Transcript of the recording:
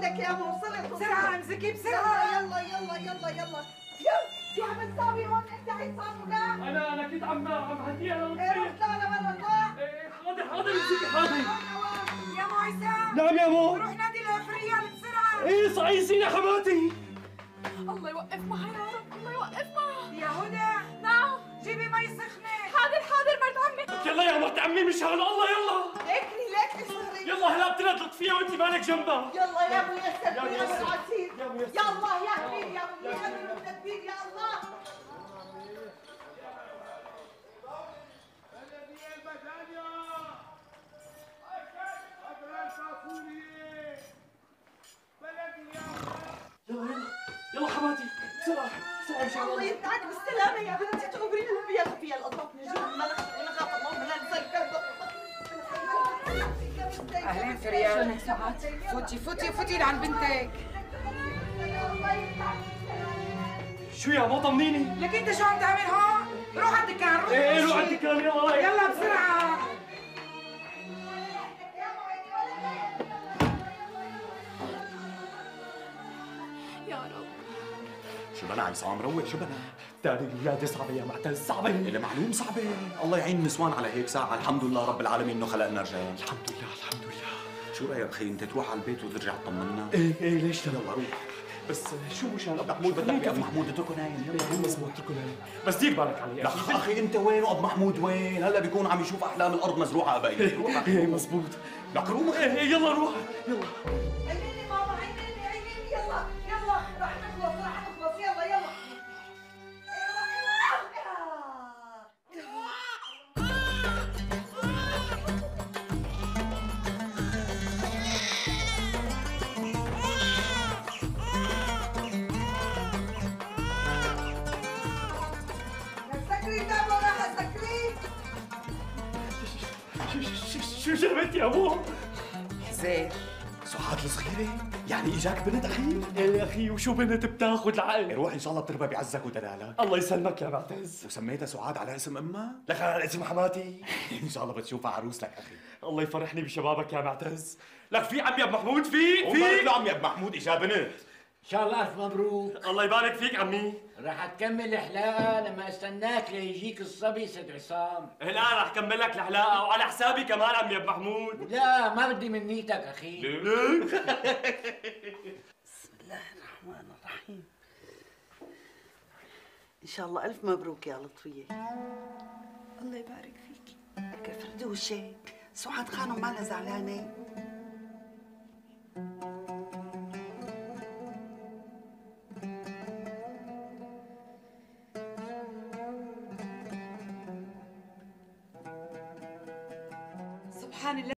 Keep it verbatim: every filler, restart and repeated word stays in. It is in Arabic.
لك يا ام وصلت. بسرعه امسكي بسرعه. يلا يلا يلا يلا يلا. شو عم تساوي هون انت عصام ولا؟ انا انا كنت عم عم هديها للطفل. ايه روح طلع لبرا اطلع. ايه حاضر حاضر امسكي حاضر. يا مو عصام. نعم يا مو. روح نادي الافريال بسرعه. ايه صعيصين يا حماتي. الله يوقف معها يا رب، الله يوقف معها. يا هدى. نعم. جيبي مي سخنه. حاضر حاضر مرت عمي. يلا يا مرت عمي مش هلا الله يلا. ليكني ليك اصهري. يلا هلا بتنطلق فيها وانت مالك جنبها. يلا يا ابو ياسر يا يا ميسر. ابو العسير. يا ميسر. يا الله يا كبير يا ابو ياسر والتدبير يا الله. يلا يلا يلا حماتي بسرعة بسرعة ان شاء الله. الله يدعك بالسلامة يا بنتي تغبرين فيها فيها القطط نجوم ملخ ونخاف اللهم لا نسلك. اهلين فريال. فوتي فوتي فوتي لعند بنتك. شو يا مو طمنيني. لك انت شو عم تعمل هون؟ روح على الدكان روح. ايه روح على الدكان يلا. يلا بسرعه. يا رب. شو بنا عصام روق شو بنا؟ تاني الولادة صعبة يا معتز صعبة. اللي معلوم صعبة، الله يعين النسوان على هيك ساعة، الحمد لله رب العالمين انه خلقنا رجال. الحمد لله الحمد لله. شو رأيك اخي انت تروح على البيت وترجع تطمنا؟ ايه ايه ليش لا؟ يلا روح. بس شو مشان ابو محمود بدك ابو محمود اتركه نايم. يلا هو مزبوط اتركه نايم. بس دير بالك عليه. لك اخي انت وين وابو محمود وين؟ هلا بيكون عم يشوف احلام الارض مزروعة قبايل. روح اخي. ايه مزبوط. لك روح. ايه ايه يلا روح يلا. عينيني ماما عينيني عينيني يلا يلا رح نخلص رح نخلص يلا يلا. شو جابت يا ابو؟ حزير. سعاد الصغيرة؟ يعني اجاك بنت اخي؟ ايه يا اخي وشو بنت بتاخذ العقل؟ روح ان شاء الله بتربى بعزك ودلالك. الله يسلمك يا معتز. وسميتها سعاد على اسم امها؟ لك على اسم حماتي. ان شاء الله بتشوفها عروس لك اخي. الله يفرحني بشبابك يا معتز. لك في عمي ابو محمود في في في عم يا ابو محمود اجا بنت. ان شاء الله الف مبروك. الله يبارك فيك عمي. رح تكمل حلاقه لما استناك ليجيك الصبي سيد عصام. الان رح كمل لك الحلاقه وعلى حسابي كمان عمي ابو محمود. لا ما بدي من نيتك اخي. ليه؟ بسم الله الرحمن الرحيم. ان شاء الله الف مبروك يا لطفيه. الله يبارك فيكي. لك فردوشه سعاد خانم مالها زعلانه. سبحان الله.